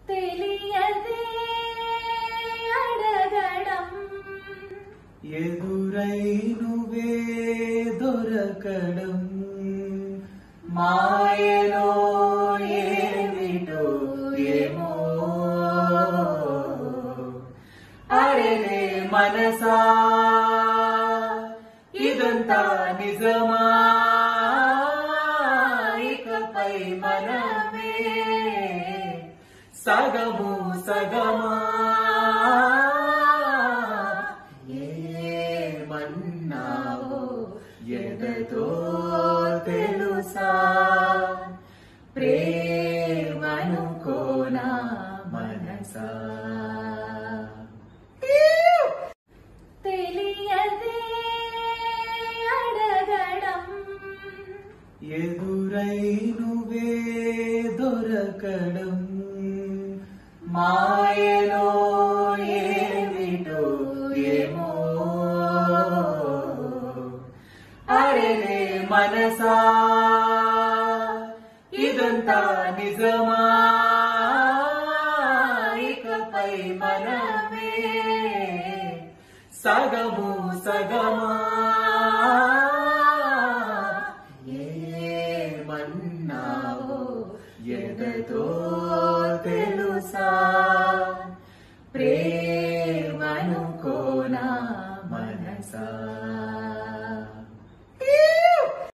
తెలియదే అడగడం ఎదురై నువ్వే దొరకడం మాయలో ఏమిటో ఏమో అరెలే మనసా ఇదంతా నిజమా ఇకపై మనమే సగము సగమా ఏమన్నావో ఎదతో తెలుసా ప్రేమనుకోనా మనసా తెలియదే అడగడం ఎదురై నువ్వే దొరకడం మాయలో ఏమిటో ఏమో అరెలే మనసా ఇదంతా నిజమా ఇకపై మనమే సగము సగమా